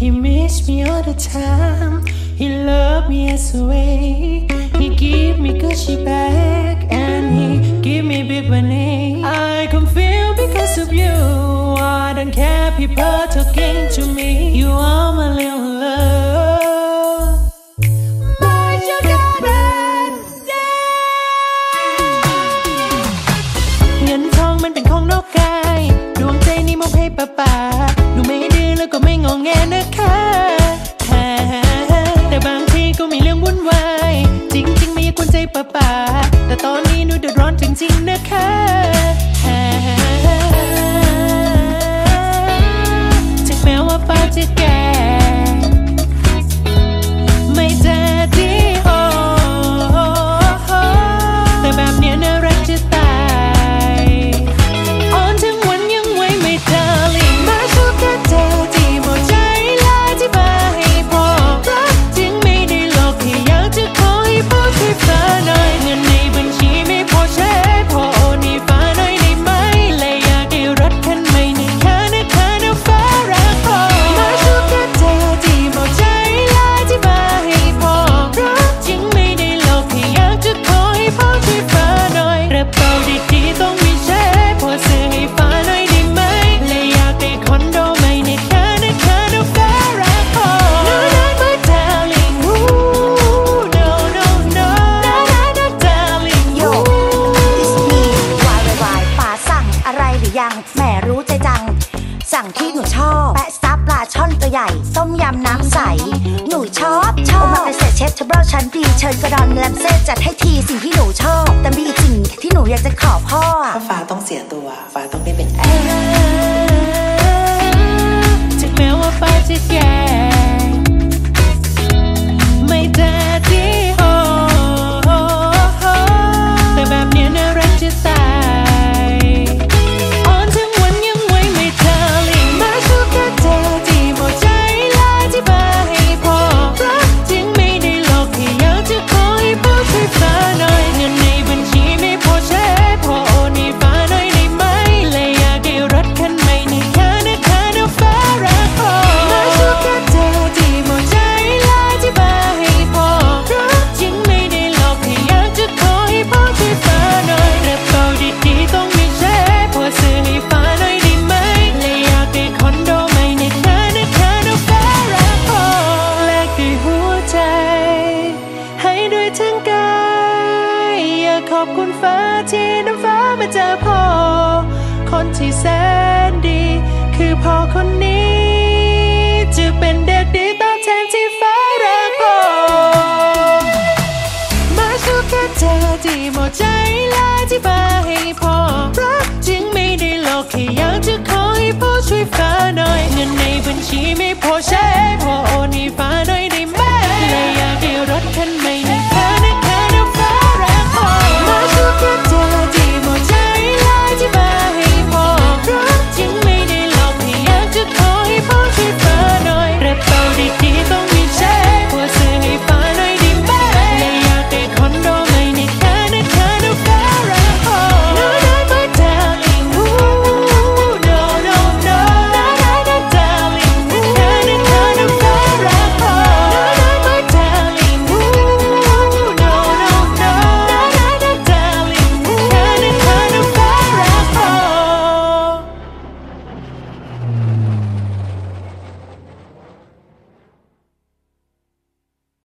He miss me all the time. He love me as a way. He give me Gucci bag and he give me big money. I can feel because of you. I don't care people talking to me. You are my little love, my sugar daddy. เงินทองมันเป็นของนอกกายดวงใจนี้มอบให้ป้าหนูไม่ดื้อแล้วก็ไม่งอแงนะคะแต่บางทีก็มีเรื่องวุ่นวายจริงๆไม่อยากกวนใจป้าแต่ตอนนี้หนูเดือดร้อนจริงๆนะคะถึงแม้ว่าป้าจะแก่ไม่แด่ดีโอแต่แบบเนี้ยน่ารักจะตายอ่อนทั้งวันยังไว้ไม่ดาริ่งมาชอบแค่เธอที่หมดใจและที่มาให้พอรักจริงไม่ได้หลอกแค่อยากจะขอให้พ่อช่วยฟ้าหน่อยเงินในบัญชีไม่พอใช้พอโอนให้ฟ้าหน่อยได้ไหมและอยากได้รถคันใหม่ในค่านะคะนะฟ้ารักพอมาชอบแค่เธอที่หมดใจและที่มาให้พอรักจริงไม่ได้หลอกแค่อยากจะขอให้พ่อช่วยฟ้าหน่อยกระเป๋าดีๆต้องมีใช้พอซื้อให้ฟ้าหน่อยได้ไหมและอยากได้คอนโดใหม่ในค่านะคะนะฟ้ารักพอ No no my darling no no no no darling Yo it's me why ป๋าสั่งอะไรหรือยังแม่รู้ใจจังสั่งที่หนูชอบแปะซับปลาช่อนตัวใหญ่ต้มยำน้ำใสหนูชอบโอมาเกษตรเชฟเทเบิลชั้นดีเชิญกระดอนแลมเซ่จัดให้ทีสิ่งที่หนูชอบแต่มีสิ่งที่หนูอยากจะขอพ่อถ้าฟ้าต้องเสียตัวฟ้าต้องได้เป็นแอร์ถึงแม้ว่าป้าจะแก่ไม่แด่ดีโอแต่แบบเนี้ยน่ารักจะตายอ่อนทั้งวันยังไว้ไม่ดาริ่งมาชอบแค่เธอที่หมดใจและที่มาให้พอรักจริงไม่ได้หลอกแค่อยากจะขอให้พ่อช่วยฟ้าหน่อยเงินในบัญชีไม่พอใช้พอโอนให้ฟ้าหน่อยได้ไหมและอยากได้รถคันใหม่ในค่านะคะนะฟ้ารักพอมาชอบแค่เธอที่หมดใจและที่มาให้พอรักจริงไม่ได้หลอกแค่อยากจะขอให้พ่อช่วยฟ้าหน่อยกระเป๋าดีๆต้องมีใช้พอซื้อให้ฟ้าหน่อยได้ไหมและอยากได้คอนโดใหม่ในค่านะคะนะฟ้ารักพอแลกด้วยหัวใจให้ด้วยทั้งกายอยากขอบคุณฟ้าที่นำฟ้ามาเจอพ่อคนที่แสนดีคือพ่อคนนี้จะเป็นเด็กดีตอบแทนที่ฟ้ารักพ่อมาชอบแค่เธอที่หมดใจและที่มาให้พ่อรักจริงไม่ได้หลอกแค่อยากจะขอให้พ่อช่วยฟ้าหน่อยเงินในบัญชีไม่พอใช้พอโอนให้ฟ้าหน่อย